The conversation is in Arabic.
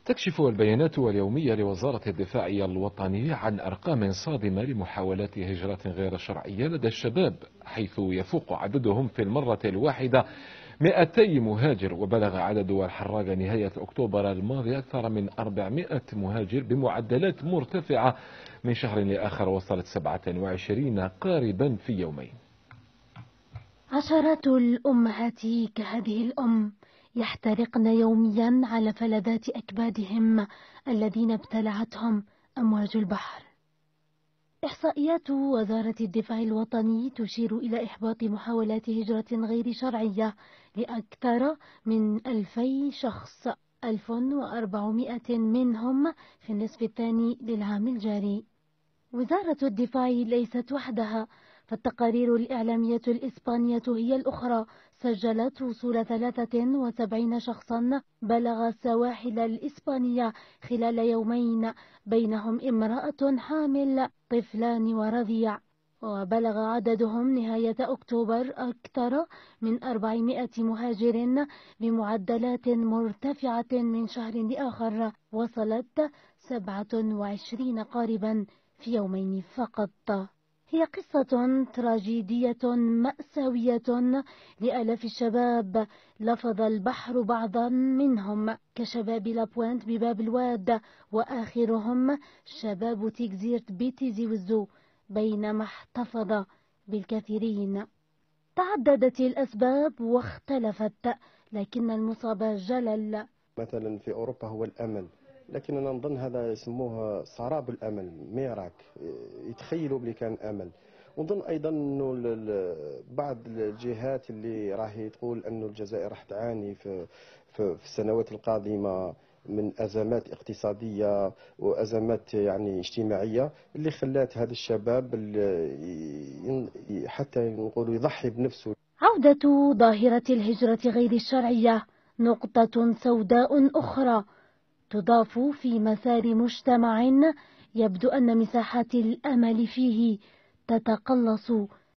تكشف البيانات اليومية لوزارة الدفاع الوطني عن أرقام صادمة لمحاولات هجرة غير شرعية لدى الشباب، حيث يفوق عددهم في المرة الواحدة 200 مهاجر، وبلغ عدد الحراقة نهاية أكتوبر الماضي أكثر من 400 مهاجر بمعدلات مرتفعة من شهر لآخر، وصلت 27 قاربا في يومين. عشرات الأمهات كهذه الأم يحترقن يوميا على فلذات أكبادهم الذين ابتلعتهم أمواج البحر. إحصائيات وزارة الدفاع الوطني تشير إلى إحباط محاولات هجرة غير شرعية لأكثر من 2000 شخص، 1400 منهم في النصف الثاني للعام الجاري. وزارة الدفاع ليست وحدها، فالتقارير الإعلامية الإسبانية هي الأخرى سجلت وصول 73 شخصا بلغ السواحل الإسبانية خلال يومين، بينهم امرأة حامل، طفلان ورضيع، وبلغ عددهم نهاية أكتوبر أكثر من 400 مهاجر بمعدلات مرتفعة من شهر لآخر، وصلت 27 قاربا في يومين فقط. هي قصة تراجيدية مأساوية لآلاف الشباب لفظ البحر بعضا منهم كشباب لابوينت بباب الواد، وآخرهم شباب تيكزيرت بتيزي وزو، بينما احتفظ بالكثيرين. تعددت الأسباب واختلفت، لكن المصاب جلل. مثلا في أوروبا هو الأمل، لكن أنا نظن هذا يسموه سراب الأمل، ميراك، يتخيلوا بلي كان أمل. ونظن أيضا أنه بعض الجهات اللي راهي تقول أنه الجزائر راح تعاني في السنوات القادمة من أزمات اقتصادية وأزمات يعني اجتماعية، اللي خلات هذا الشباب حتى نقولوا يضحي بنفسه. عودة ظاهرة الهجرة غير الشرعية نقطة سوداء أخرى تضاف في مسار مجتمع يبدو أن مساحات الأمل فيه تتقلص